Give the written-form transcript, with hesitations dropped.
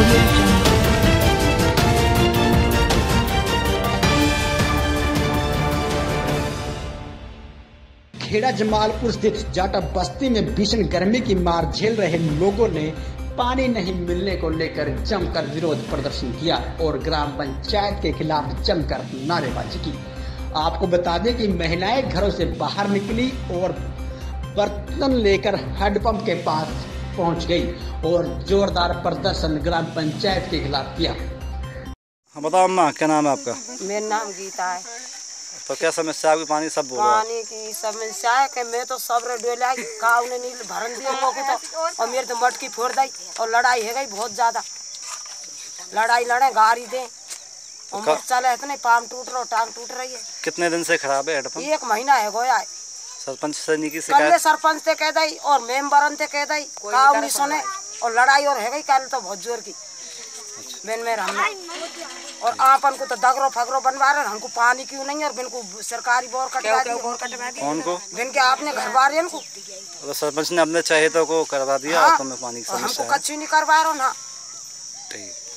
Audio Jungle. Kheda Jamalpur स्थित जाटा बस्ती में भीषण गर्मी की मार झेल रहे लोगों ने पानी नहीं मिलने को लेकर जमकर विरोध प्रदर्शन किया और ग्राम पंचायत के खिलाफ जमकर नारेबाजी की। आपको बता दें कि महिलाएं घरों से बाहर निकली और बर्तन लेकर हैंडपंप के पास पहुंच गई और जोरदार प्रदर्शन ग्राम पंचायत के खिलाफ किया। हाँ बताओ अम्मा, क्या नाम है आपका? मेरा नाम गीता है। तो क्या समस्या है? पानी सब बोल रहा है। पानी की समस्या है कि मैं तो सब डोला गाँव ने नील भरन दिया मौके तो और मेरे तो मटकी फोड़ दी और लड़ाई है गई बहुत ज्यादा। लड़ाई लड़े गाड़ी दे और चले इतने पाम टूट रहा टांग टूट रही है। कितने दिन से खराब है हेडपंप? 1 महीना है गोया है। सरपंच से नहीं की कल शिकायत? सरपंच से कह दी और मेम्बरन से कह दी गाँव नहीं सुने और लड़ाई और है गई कल तो बहुत जोर की बिन में हमने और आपन को तो दगरो फगरो बनवा रहे हमको पानी क्यों नहीं और बिन को सरकारी बोर कटवा दी। कौन को? बिन के आपने घर बार को तो सरपंच ने अपने चाहिए तो को करवा दिया। हाँ, तो में पानी की समस्या हमको है। कच्ची नहीं करवा रहा ना। ठीक।